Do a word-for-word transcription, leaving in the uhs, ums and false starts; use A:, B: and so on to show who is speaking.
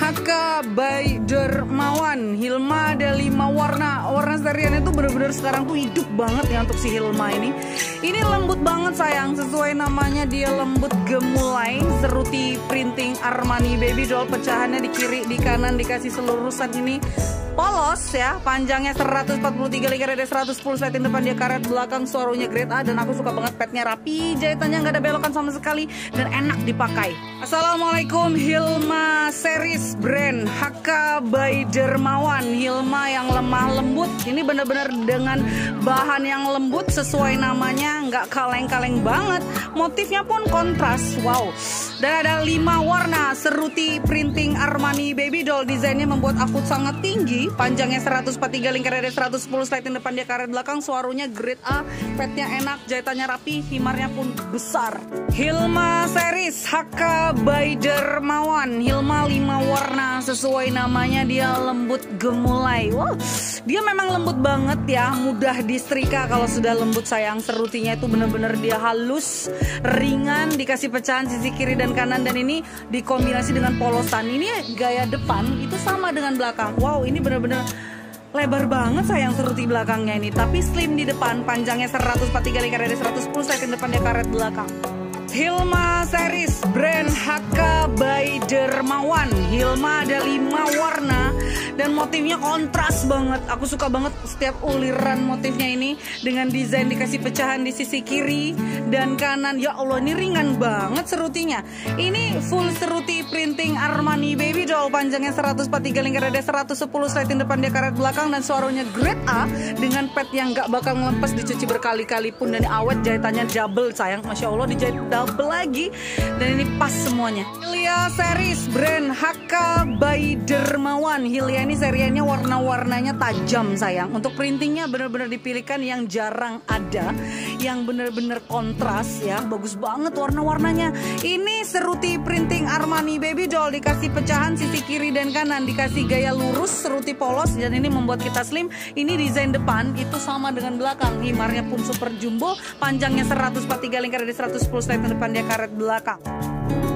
A: Haka by Dermawan. Hilma ada lima warna. Warna seriannya tuh bener-bener sekarang tuh hidup banget ya untuk si Hilma ini. Ini lembut banget sayang, sesuai namanya dia lembut gemulai. Seruti printing Armani baby doll, pecahannya di kiri di kanan dikasih selurusan ini polos ya, panjangnya seratus empat puluh tiga, lingkar ada seratus sepuluh, sliding depan dia karet, belakang suarunya grade A, dan aku suka banget petnya rapi, jahitannya nggak ada belokan sama sekali dan enak dipakai. Assalamualaikum, Hilma series brand Haka by Dermawan. Hilma yang lemah lembut, ini bener-bener dengan bahan yang lembut sesuai namanya, nggak kaleng-kaleng banget, motifnya pun kontras, wow. Dan ada lima warna, seruti printing Armani baby doll, desainnya membuat aku sangat tinggi. Panjangnya seratus empat puluh tiga, lingkar ada seratus sepuluh, sliding depan dia karet, belakang suarunya grade A, petnya enak, jahitannya rapi, himarnya pun besar. Hilma series Haka by Dermawan. Hilma lima warna, sesuai namanya dia lembut gemulai. Wow, dia memang lembut banget ya, mudah disetrika kalau sudah lembut sayang. Serutinya itu bener-bener dia halus, ringan, dikasih pecahan sisi kiri dan kanan, dan ini dikombinasi dengan polosan. Ini gaya depan itu sama dengan belakang. Wow, ini bener-bener lebar banget sayang seruti belakangnya ini, tapi slim di depan, panjangnya seratus empat puluh tiga, lingkar ada seratus sepuluh, sliding depan dia karet, belakang. Hilma series brand Haka by Dermawan. Hilma ada lima warna dan motifnya kontras banget. Aku suka banget setiap uliran motifnya ini dengan desain dikasih pecahan di sisi kiri dan kanan. Ya Allah, ini ringan banget serutinya. Ini full seruti printing Armani baby doll, panjangnya seratus empat puluh tiga, lingkar ada seratus sepuluh, sliding depan dia karet, belakang, dan suaranya grade A dengan pet yang gak bakal ngelempes, dicuci berkali-kali pun, dan awet, jahitannya double sayang. Masya Allah, dijahit double lagi, dan ini pas semuanya. Hilya series brand Haka by Dermawan. Hilya ini seriannya warna-warnanya tajam sayang. Untuk printingnya bener-bener dipilihkan yang jarang ada, yang bener-bener kontras ya, bagus banget warna-warnanya. Ini seruti printing Armani baby doll, dikasih pecahan sisi kiri dan kanan, dikasih gaya lurus, seruti polos, dan ini membuat kita slim. Ini desain depan itu sama dengan belakang, himarnya pun super jumbo, panjangnya seratus empat puluh tiga, lingkar ada seratus sepuluh, sliding depan dia karet, belakang.